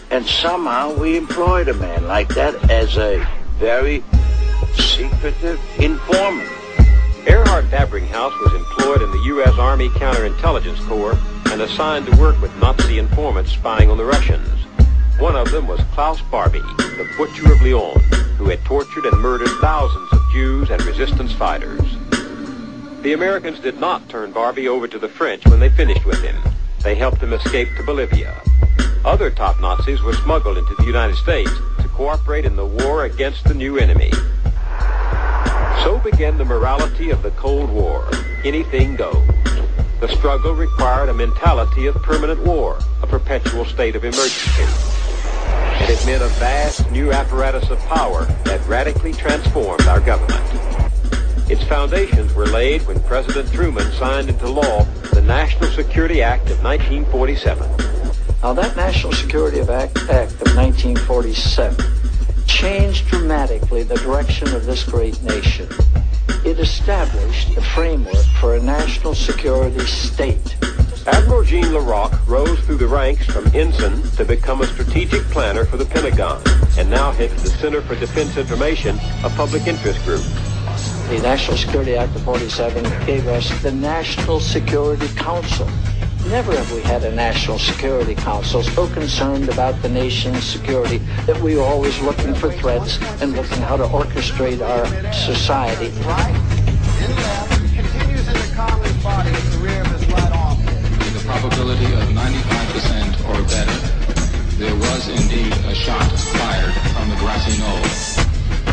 And somehow we employed a man like that as a very secretive informant. Erhard Fabringhaus was employed in the U.S. Army Counterintelligence Corps and assigned to work with Nazi informants spying on the Russians. One of them was Klaus Barbie, the Butcher of Lyon, who had tortured and murdered thousands of Jews and resistance fighters. The Americans did not turn Barbie over to the French when they finished with him. They helped him escape to Bolivia. Other top Nazis were smuggled into the United States to cooperate in the war against the new enemy. So began the morality of the Cold War. Anything goes. The struggle required a mentality of permanent war, a perpetual state of emergency. And it meant a vast new apparatus of power that radically transformed our government. Its foundations were laid when President Truman signed into law the National Security Act of 1947. Now, that National Security Act of 1947 changed dramatically the direction of this great nation. It established the framework for a national security state. Admiral Jean LaRocque rose through the ranks from ensign to become a strategic planner for the Pentagon, and now heads the Center for Defense Information, a public interest group. The National Security Act of 47 gave us the National Security Council. Never have we had a National Security Council so concerned about the nation's security that we were always looking for threats and looking how to orchestrate our society. Right, in left, continues in the Congress body at the rear of his right arm. With a probability of 95% or better, there was indeed a shot fired from the grassy knoll.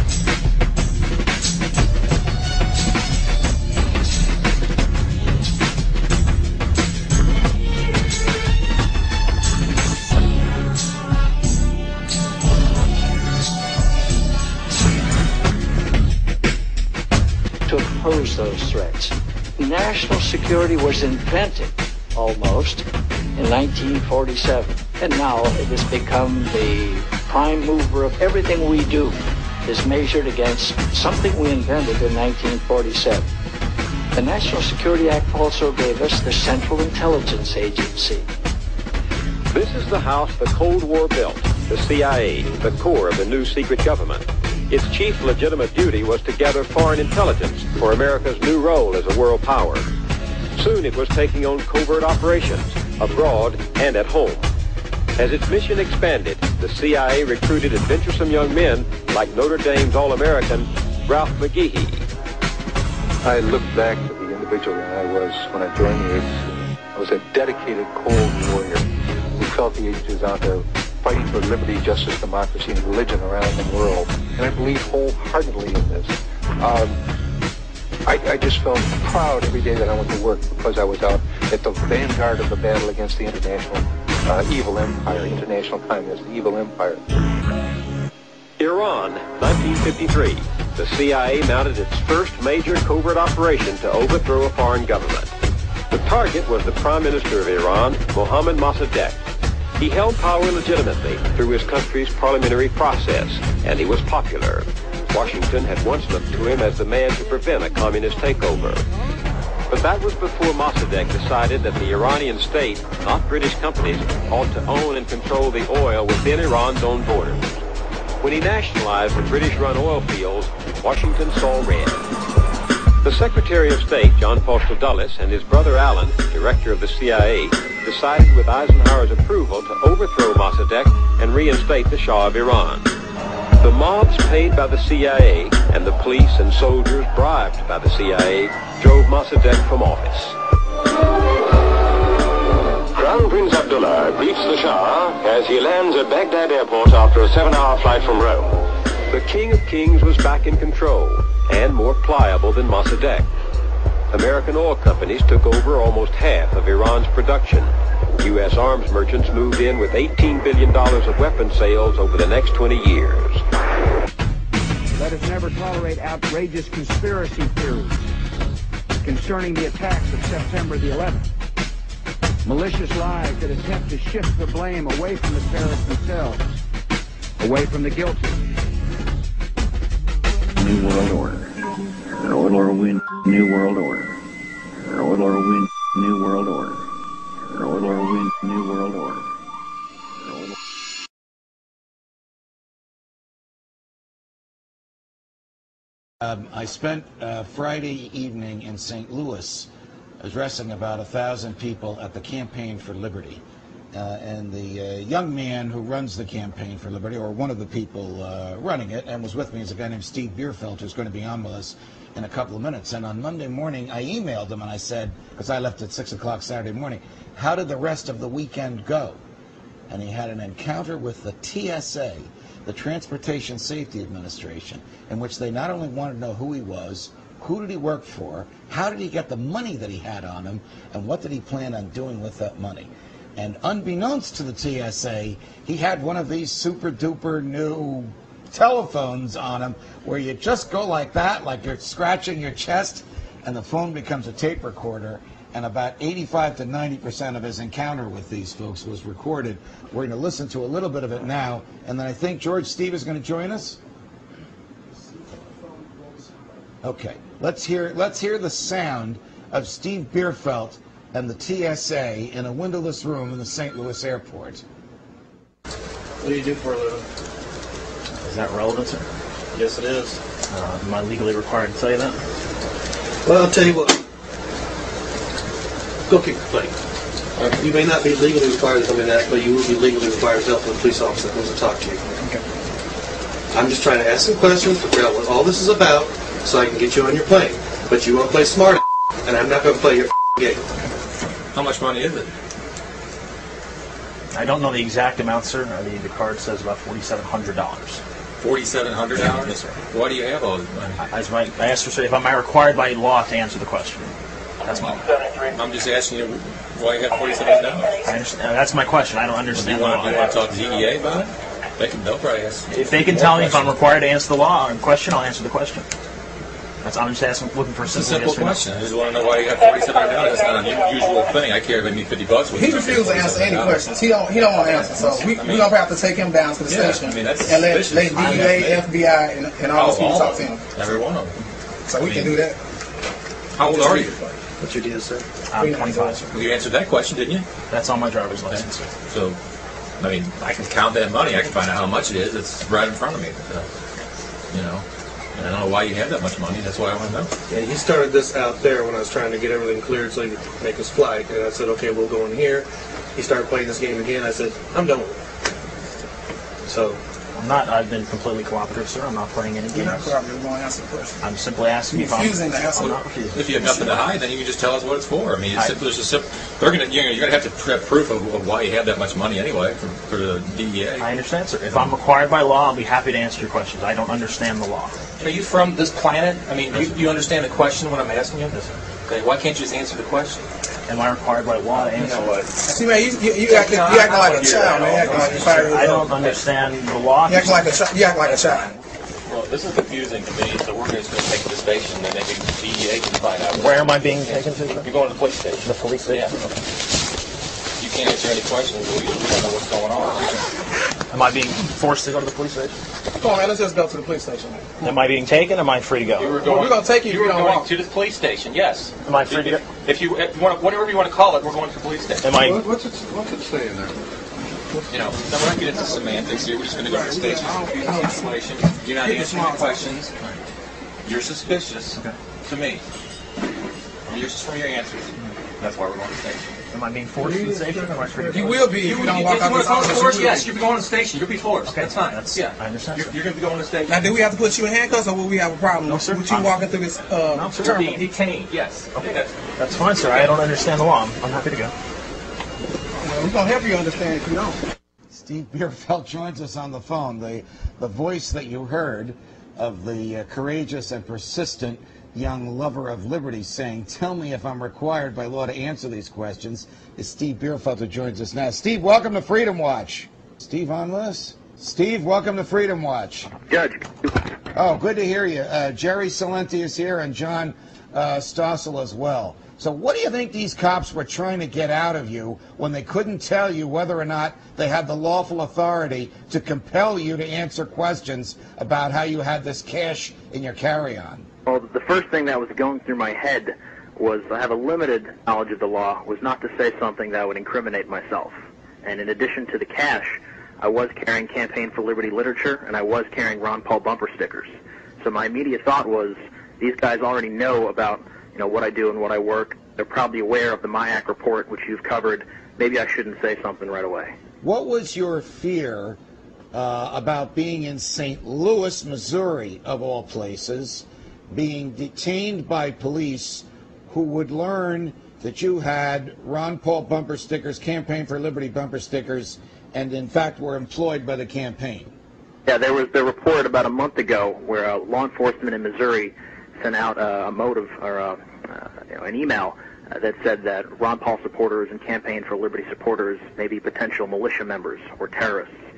To oppose those threats. National security was invented, almost, in 1947. And now it has become the prime mover of everything we do is measured against something we invented in 1947. The National Security Act also gave us the Central Intelligence Agency. This is the house the Cold War built, the CIA, the core of the new secret government. Its chief legitimate duty was to gather foreign intelligence for America's new role as a world power. Soon it was taking on covert operations, abroad and at home. As its mission expanded, the CIA recruited adventuresome young men like Notre Dame's All-American Ralph McGehee. I look back at the individual that I was when I joined the agency. I was a dedicated Cold Warrior who felt the agency was out there fighting for liberty, justice, democracy, and religion around the world. And I believe wholeheartedly in this. I just felt proud every day that I went to work because I was out at the vanguard of the battle against the international evil empire, international communism, evil empire. Iran, 1953. The CIA mounted its first major covert operation to overthrow a foreign government. The target was the Prime Minister of Iran, Mohammad Mossadegh. He held power legitimately through his country's parliamentary process, and he was popular. Washington had once looked to him as the man to prevent a communist takeover. But that was before Mossadegh decided that the Iranian state, not British companies, ought to own and control the oil within Iran's own borders. When he nationalized the British-run oil fields, Washington saw red. The Secretary of State, John Foster Dulles, and his brother Alan, director of the CIA, decided with Eisenhower's approval to overthrow Mossadegh and reinstate the Shah of Iran. The mobs paid by the CIA and the police and soldiers bribed by the CIA drove Mossadegh from office. Crown Prince Abdullah greets the Shah as he lands at Baghdad airport after a 7-hour flight from Rome. The King of Kings was back in control and more pliable than Mossadegh. American oil companies took over almost half of Iran's production. U.S. arms merchants moved in with $18 billion of weapon sales over the next 20 years. Let us never tolerate outrageous conspiracy theories concerning the attacks of September the 11th. Malicious lies that attempt to shift the blame away from the terrorists themselves, away from the guilty. New World Order. An order win. New World Order. An order win. New World Order. An order win. New World Order. I spent Friday evening in St. Louis addressing about 1,000 people at the Campaign for Liberty. And the young man who runs the Campaign for Liberty, or one of the people running it, and was with me, is a guy named Steve Bierfeld, who's going to be on with us in a couple of minutes. And on Monday morning, I emailed him and I said, because I left at 6 o'clock Saturday morning, how did the rest of the weekend go? And he had an encounter with the TSA, the Transportation Safety Administration, in which they not only wanted to know who he was, who did he work for, how did he get the money that he had on him, and what did he plan on doing with that money. And unbeknownst to the TSA, he had one of these super duper new telephones on him where you just go like that, like you're scratching your chest, and the phone becomes a tape recorder. And about 85 to 90% of his encounter with these folks was recorded. We're going to listen to a little bit of it now, and then I think George Steve is going to join us. Okay, let's hear the sound of Steve Bierfeld and the TSA in a windowless room in the St. Louis airport. What do you do for a living? Is that relevant, sir? Yes, it is. Am I legally required to tell you that? Well, I'll tell you what. Go kick the plate. You may not be legally required to tell me that, but you will be legally required to tell the police officer that comes to talk to you. Okay. I'm just trying to ask some questions to figure out what all this is about so I can get you on your plane. But you want to play smart, and I'm not going to play your game. How much money is it? I don't know the exact amount, sir. The card says about $4,700. $4,700? Yes, sir. Why do you have all this money? I asked her if am I required by law to answer the question. That's my. I'm just asking you why you have $4,700. I understand. That's my question. I don't understand. Well, do you want to talk to DEA about it? They'll probably ask. If they can tell me if I'm required to answer the law question, I'll answer the question. I'm just asking, looking for a simple question. I just want to know why you got $4,700. That's not an unusual thing. I care if I need $50. He refused to answer any questions. He don't want to answer. So we're going to have to take him down to the station and let DEA, FBI, and all those people talk to him. Every one of them. So we can do that. How old are you? What's your deal, sir? I'm 25, sir. Well, you answered that question, didn't you? That's on my driver's license, sir. So, I mean, I can count that money. I can find out how much it is. It's right in front of me. You know. And I don't know why you have that much money. That's why I want to know. Yeah, he started this out there when I was trying to get everything cleared so he could make his flight. And I said, okay, we'll go in here. He started playing this game again. I said, I'm done with it. So. I've been completely cooperative, sir. I'm not playing any games. You're not cooperative. You're going to answer the question. I'm simply asking if I'm refusing to answer. I'm not refusing. If you have nothing to hide, then you can just tell us what it's for. I mean, you're going to have to have proof of why you have that much money anyway for the DEA. I understand, sir. If I'm required by law, I'll be happy to answer your questions. I don't understand the law. Are you from this planet? I mean, you understand the question when I'm asking you? Yes, sir. Okay, why can't you just answer the question? Am I required by law to answer? You know what? See, man, you acting like a child, man. You acting like you're 5 years old. I don't understand the law. You act like a child. Well, this is confusing to me, so we're just going to take it to the station, and maybe the DEA can find out. Where am I being taken to? You're going to the police station. The police station? Yeah. Okay. You can't answer any questions. We don't know what's going on. Am I being forced to go to the police station? Come on, man. Let's just go to the police station. Am I being taken? Or am I free to go? We're going to take you. You were going to the police station. Yes. Am I free to go? If you want, whatever you want to call it, we're going to the police station. Am I? What's it saying there? You know, we're not getting into semantics here. We're just going to go to the station. Situation. You're not answering any questions. You're suspicious to me. You're just from your answers. That's why we're going to the station. Am I being forced to the station? Or am I free to go? You will be if you don't walk out this office. Yes, you'll be going to the station. You'll be forced. Okay, that's fine. I understand. You're going to be going to the station. Now, do we have to put you in handcuffs, or will we have a problem with you walking through this no, sir. terminal? Being detained, yes. Okay, that's fine, sir. I don't understand the law. I'm happy to go. Well, we're going to help you understand if you don't. Steve Bierfeld joins us on the phone. The voice that you heard of the courageous and persistent young lover of liberty saying, tell me if I'm required by law to answer these questions, is Steve Bierfeld, who joins us now. Steve, welcome to Freedom Watch. Steve on with us? Steve, welcome to Freedom Watch. Judge. Oh, good to hear you. Jerry Salenti is here and John Stossel as well. So what do you think these cops were trying to get out of you when they couldn't tell you whether or not they had the lawful authority to compel you to answer questions about how you had this cash in your carry-on? Well, the first thing that was going through my head was I have a limited knowledge of the law, was not to say something that would incriminate myself. And in addition to the cash, I was carrying Campaign for Liberty literature, and I was carrying Ron Paul bumper stickers. So my immediate thought was, these guys already know about, you know, what I do and what I work. They're probably aware of the MIAC report, which you've covered. Maybe I shouldn't say something right away. What was your fear about being in St. Louis, Missouri, of all places, being detained by police who would learn that you had Ron Paul bumper stickers, Campaign for Liberty bumper stickers, and in fact were employed by the campaign? Yeah, there was the report about a month ago where law enforcement in Missouri sent out a motive or an email that said that Ron Paul supporters and Campaign for Liberty supporters may be potential militia members or terrorists.